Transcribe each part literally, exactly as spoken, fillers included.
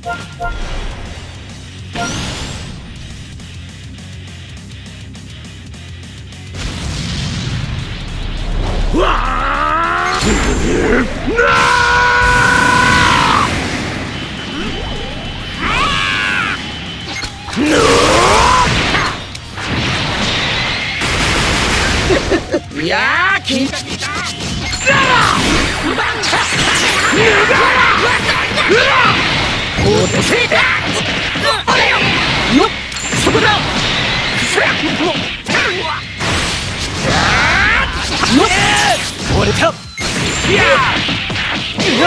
いやー、きよっ、そこだ。折れた。いやうわ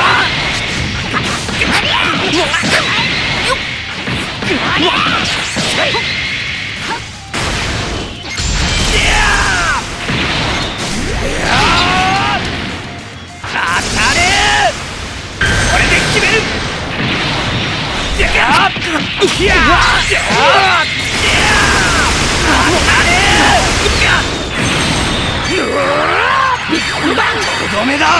とどめだ。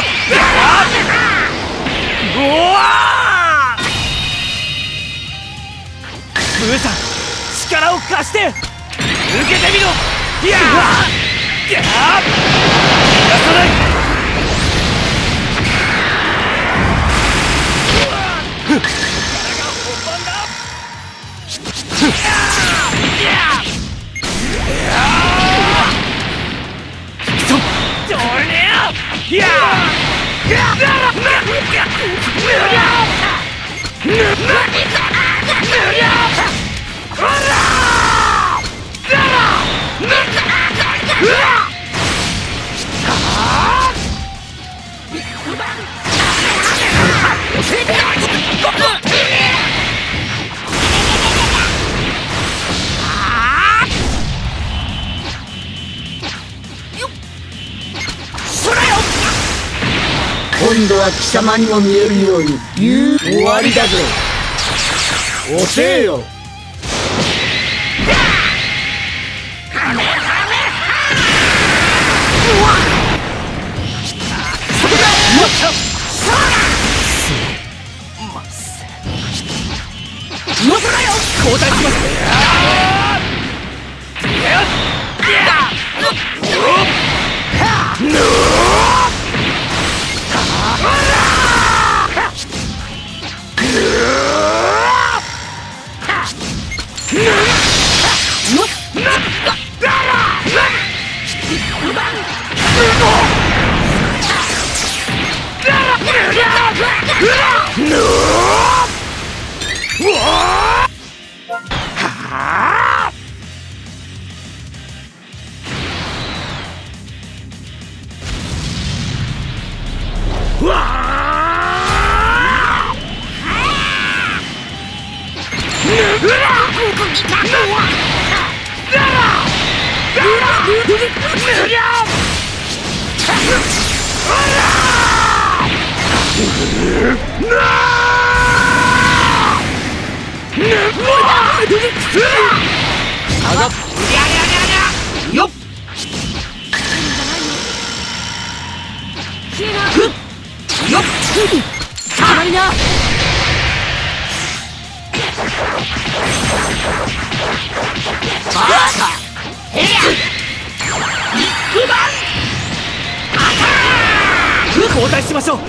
ブーさん、力を貸して。受けてみろ。いや逃がさない。いや今度は貴様にも見えるように言う終わりだぞ。遅えよ。 交代します。よっ。よっ。たまりな。バカ。へや。ビッグバン。交代しましょう。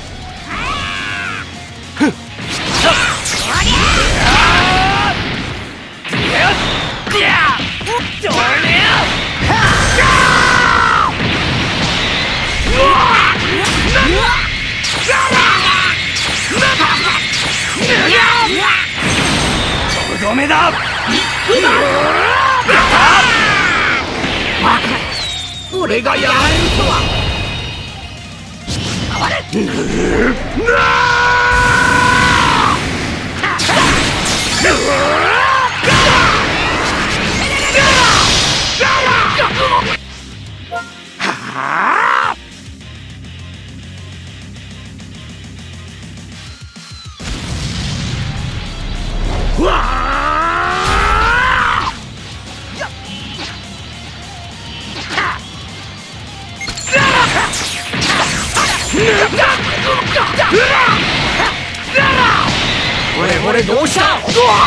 とどめだ。俺がやられるとは。うわれどうした。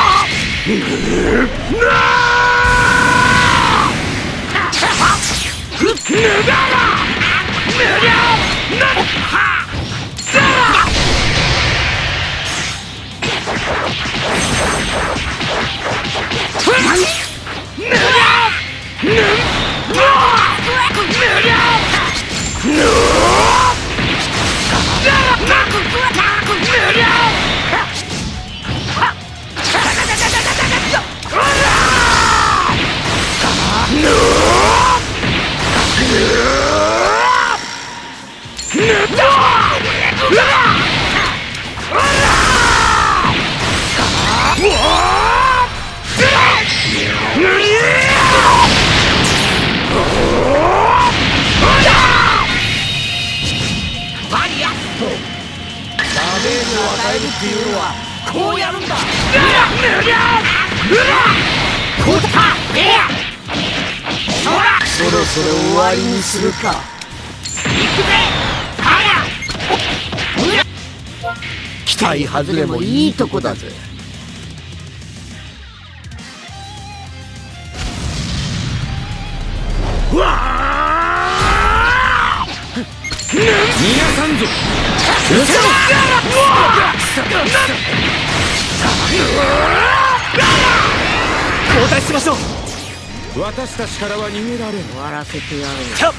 っていうのはこうやるんだ。 そろそろ終わりにするか。期待外れもいいとこだぜ。 逃がさんぞ。交代しましょう。私たちからは逃げられん。 終わらせてやろう。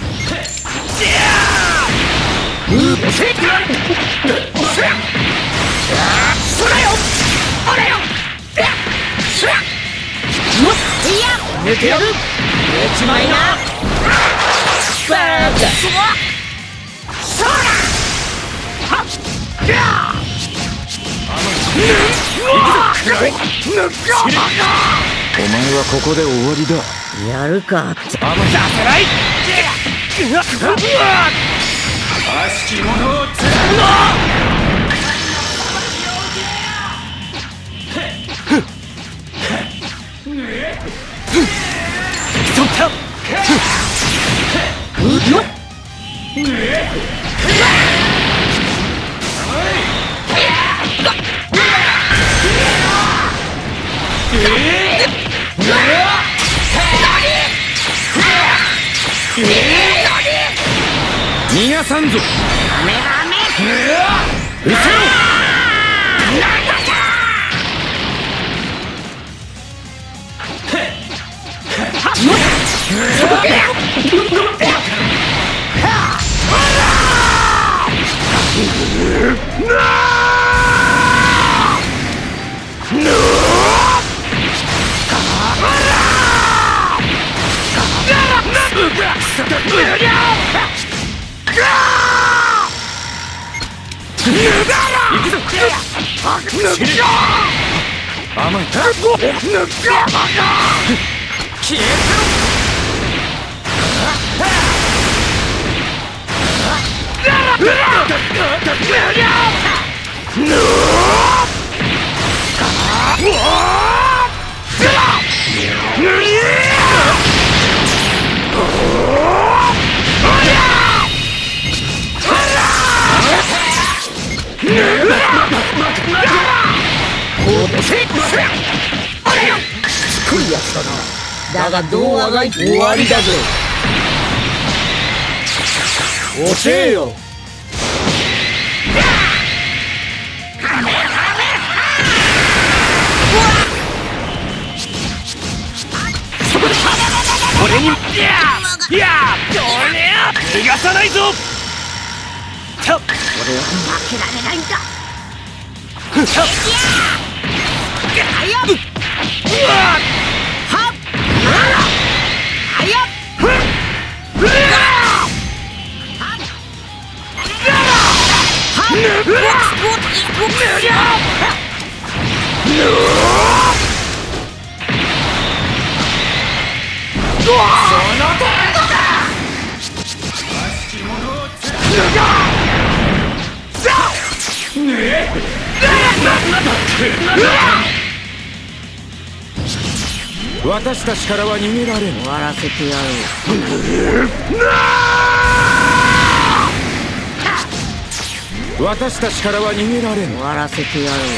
そらよ、おらよ。 寝てやる。寝ちまいな。バーカ。 そら。はっ。お前はここで終わりだ。 やるか。 させない。悪しき者をつるな。そった。逃がさんぞ。うせろ。甘い。消えすごいやつだな。だがどうあがいて終わりだぜ。 教えよ。俺にいやいや逃がさないぞ。 俺は負けられないんだ。 私たちからは逃げられん。 終わらせてやろう。 私たちからは逃げられん。 終わらせてやろう。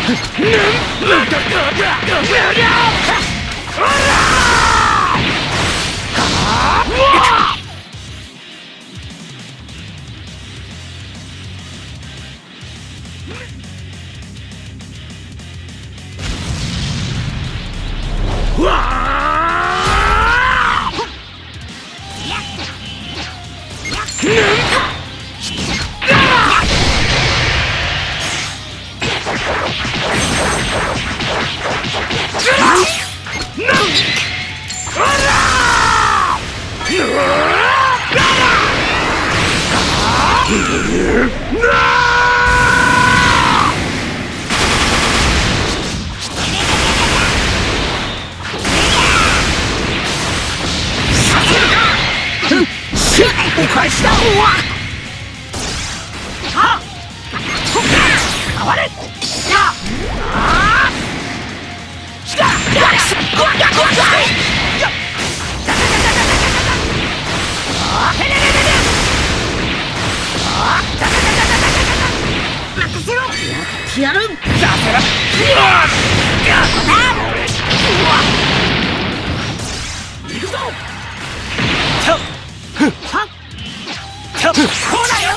お返しだ。あっ、変われ。やあー、ややごわやごわやあー、れれれれれあー、任せろ。やってやる。させろ。うわっ、行くぞ。ちょっはっちょっこうだよ。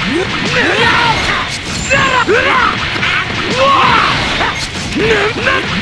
な